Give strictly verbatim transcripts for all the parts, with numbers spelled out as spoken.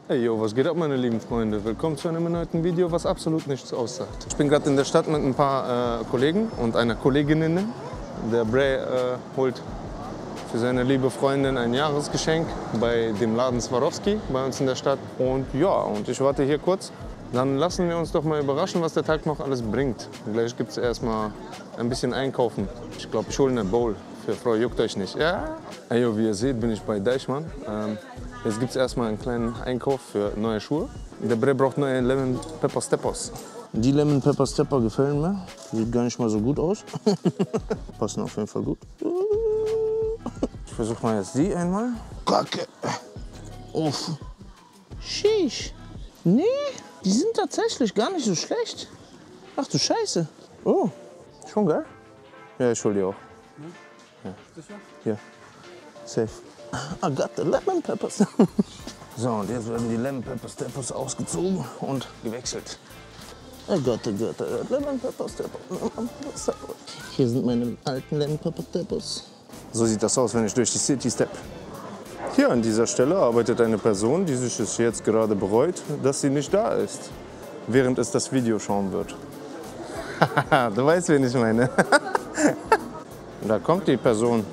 Hey yo, was geht ab, meine lieben Freunde? Willkommen zu einem neuen Video, was absolut nichts aussagt. Ich bin gerade in der Stadt mit ein paar äh, Kollegen und einer Kolleginnen. Der Bray äh, holt für seine liebe Freundin ein Jahresgeschenk bei dem Laden Swarovski bei uns in der Stadt. Und ja, und ich warte hier kurz. Dann lassen wir uns doch mal überraschen, was der Tag noch alles bringt. Gleich gibt es erstmal ein bisschen einkaufen. Ich glaube, ich hole eine Bowl für Frau Juckt euch nicht. Ja? Hey, yo, wie ihr seht, bin ich bei Deichmann. Ähm, jetzt gibt es erstmal einen kleinen Einkauf für neue Schuhe. Der Bre braucht neue Lemon Pepper Steppers. Die Lemon Pepper Stepper gefallen mir. Sieht gar nicht mal so gut aus. Passen auf jeden Fall gut. Ich versuche mal jetzt die einmal. Kacke. Uff. Sheesh. Nee, die sind tatsächlich gar nicht so schlecht. Ach du Scheiße. Oh, schon geil. Ja, ich hol die auch. Ja. Sicher? Ja. Safe. I got the lemon peppers. So, und jetzt werden die Lemon Pepper Steppers ausgezogen und gewechselt. I got the, got the Lemon Pepper Steppers. Hier sind meine alten Lemon Pepper Steppers. So sieht das aus, wenn ich durch die City step. Hier an dieser Stelle arbeitet eine Person, die sich es jetzt gerade bereut, dass sie nicht da ist, während es das Video schauen wird. Du weißt, wen ich meine. Da kommt die Person.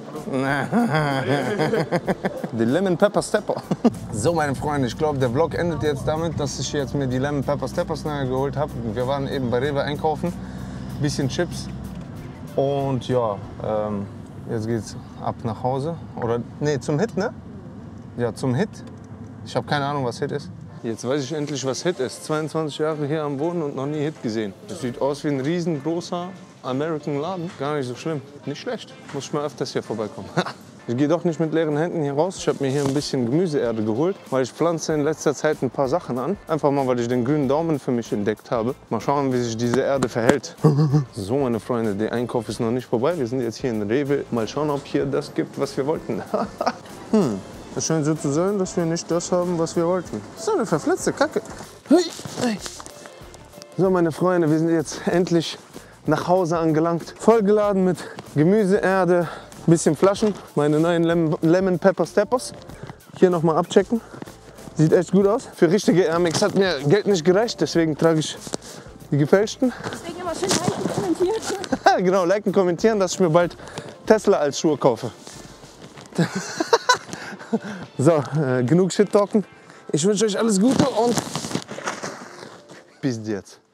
Die Lemon Pepper Stepper. So, meine Freunde, ich glaube, der Vlog endet jetzt damit, dass ich jetzt mir die Lemon Pepper Steppers geholt habe. Wir waren eben bei Rewe einkaufen, bisschen Chips und ja, ähm, jetzt geht's ab nach Hause. Oder, nee, zum Hit, ne? Ja, zum Hit. Ich habe keine Ahnung, was Hit ist. Jetzt weiß ich endlich, was Hit ist. zweiundzwanzig Jahre hier am Wohnen und noch nie Hit gesehen. Das sieht aus wie ein riesengroßer American Laden. Gar nicht so schlimm. Nicht schlecht. Muss ich mal öfters hier vorbeikommen. Ich gehe doch nicht mit leeren Händen hier raus. Ich habe mir hier ein bisschen Gemüseerde geholt, weil ich pflanze in letzter Zeit ein paar Sachen an. Einfach mal, weil ich den grünen Daumen für mich entdeckt habe. Mal schauen, wie sich diese Erde verhält. So, meine Freunde, der Einkauf ist noch nicht vorbei. Wir sind jetzt hier in Rewe. Mal schauen, ob hier das gibt, was wir wollten. hm. Es scheint so zu sein, dass wir nicht das haben, was wir wollten. So eine verflitzte Kacke. So, meine Freunde, wir sind jetzt endlich nach Hause angelangt. Vollgeladen mit Gemüseerde, bisschen Flaschen, meine neuen Lemon, Lemon Pepper Steppers. Hier nochmal abchecken. Sieht echt gut aus. Für richtige Air Max hat mir Geld nicht gereicht, deswegen trage ich die gefälschten. Deswegen immer schön liken, kommentieren. Genau, liken, kommentieren, dass ich mir bald Tesla als Schuhe kaufe. So, äh, genug Shit-Talken. Ich wünsche euch alles Gute und bis jetzt.